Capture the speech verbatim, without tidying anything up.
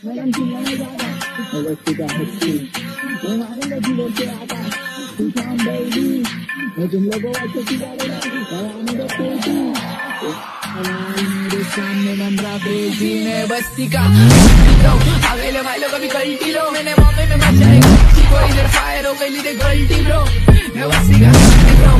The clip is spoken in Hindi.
मैडम चिल्लाने ज्यादा बस्ती का हस्ती मैं मारूंगा जीवन से आता तुम बेबी मैं तुम लोगों को सिखाने दो बेबी मेरे सामने नंबरा क्रेजी मैं बस्ती का अगले भाई लोग अभी गलती लो मैंने मम्मी में मचाई कोई इधर फायर हो गई गलती ब्रो मैं बस्ती का